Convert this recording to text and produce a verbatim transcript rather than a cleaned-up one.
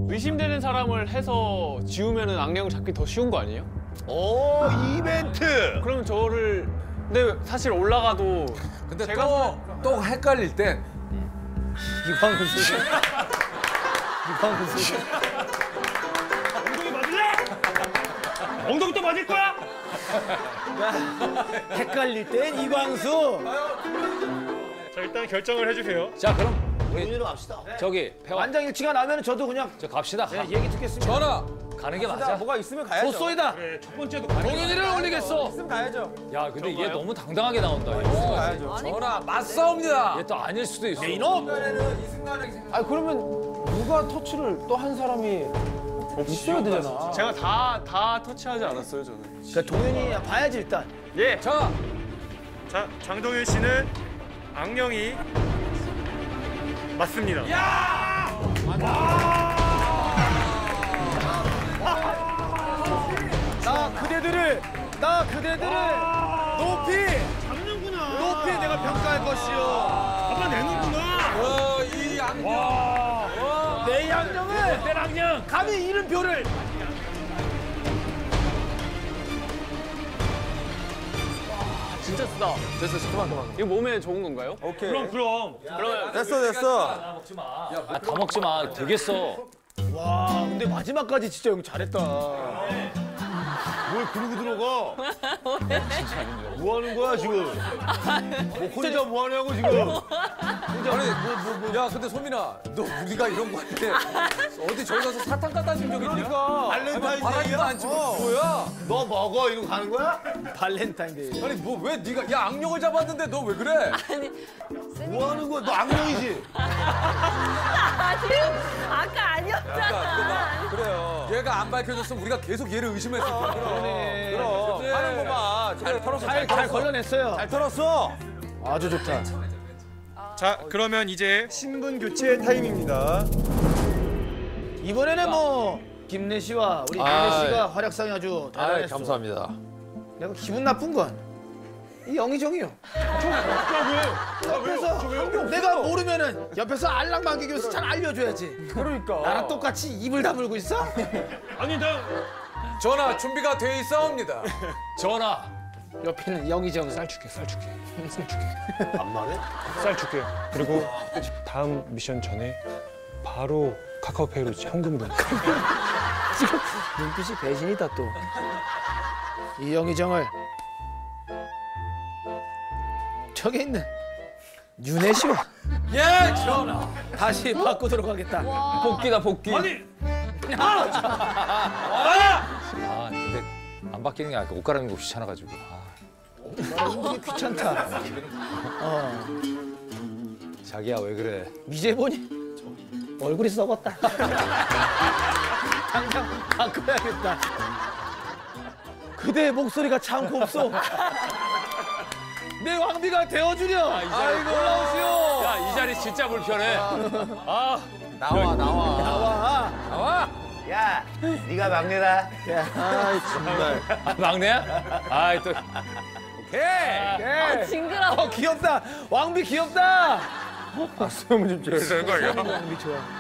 의심되는 사람을 해서 지우면은 악령을 잡기 더 쉬운 거 아니에요? 오, 이벤트. 그러면 저를 근데 사실 올라가도 근데 제가 또, 또 헷갈릴 땐 이광수. 이광수. 엉덩이 맞을래? 엉덩이 또 맞을 거야? 헷갈릴 땐 이광수. 자, 일단 결정을 해주세요. 자, 그럼 우리 본인으로 갑시다. 저기 배워 만장일치가 나면 저도 그냥 저 갑시다. 네, 얘기 듣겠습니다. 전화 가는 게 맞아. 뭐가 있으면 가야죠. 소쏘이다. 그래, 첫 번째도 가는 동현이를 올리겠어. 있으면 가야죠. 야, 근데 얘 너무 당당하게 나온다. 가야죠. 전화 맞싸웁니다. 얘 또 아닐 수도 있어. 이놈! 아 그러면 누가 터치를 또 한 사람이 있어야 되잖아. 제가 다 다 터치하지 않았어요 저는. 그러니까 동현이 봐야지 일단. 예. 자, 자, 장동윤 씨는 악령이 맞습니다. 나 그대들을 나 그대들을 높이 잡는구나. 높이 내가 평가할 것이오. 잡아내는구나. 어, 이 악령. 내 양령을 내 악령. 감히 이름표를. 진짜 쓰다. 됐어, 그만, 그만. 이거 몸에 좋은 건가요? 오케이. 그럼 그럼. 그러면 됐어 됐어. 다 먹지 마. 아, 다 먹지 마. 되겠어. 와 근데 마지막까지 진짜 형 잘했다. 뭘 그러고 들어가? 뭐 하는 거야 지금? 뭐 혼자 뭐 하냐고 지금? 아니, 뭐, 뭐, 야, 근데 소민아, 너 우리가 이런 거 할 때 어디 저기 가서 사탕 갖다 준 적 있냐? 그러니까 발렌타인데이야? 바라지도 안 치고 어. 뭐야? 너 먹어 이러고 가는 거야? 발렌타인데이. 아니, 뭐 왜 네가 야 악령을 잡았는데 너 왜 그래? 뭐 하는 거야? 너 악령이지? 아직 아까 아니었잖아. 그래요. 얘가 안 밝혀졌으면 우리가 계속 얘를 의심했을 거야. 그러네. 그럼 그래. 하는 거 봐. 잘 털었어. 잘, 잘 걸러냈어요. 잘 털었어. 아주 좋다. 자, 그러면 이제 신분 교체 타임입니다. 이번에는 뭐 김래 씨와 우리 김래 아이. 씨가 활약상이 아주 아, 대단했어. 감사합니다. 내가 기분 나쁜 건 이 영희정이요. 옆에서 내가 모르면은 옆에서 알랑방귀면서 잘 알려줘야지. 그러니까. 나랑 똑같이 입을 다물고 있어? 아니 나 전화 준비가 돼 있사옵니다. 전화. 옆에는 영희정. 쌀 줄게, 쌀 줄게. 쌀 줄게. 안 말해? 쌀 줄게. 그리고 다음 미션 전에 바로 카카오페이로 현금 등. 지금 눈빛이 배신이다 또. 이 영희정을 저기 있는 윤혜 씨와 예, 전화. 다시 바꾸도록 하겠다. 복귀다 복귀. 아니 아, 근데 안 바뀌는 게 아니라 옷 갈아입는 거 귀찮아가지고. 아. 힘들기 귀찮다. 어, 자기야 왜 그래? 이제 보니 얼굴이 썩었다. 당장 바꿔야겠다. 그대의 목소리가 참 곱소. 내 왕비가 되어주려. 아이고 올라오시오. 야, 이 자리 진짜 불편해. 아, 나와 나와 나와. 나와. 야, 네가 막내다. 아이 정말. 아, 막내야? 아이 또. 오케이. 예. 징그러워. 어 귀엽다. 왕비 귀엽다. 수염을 좀 좀. 되는 거 아니야? 왕비 좋아.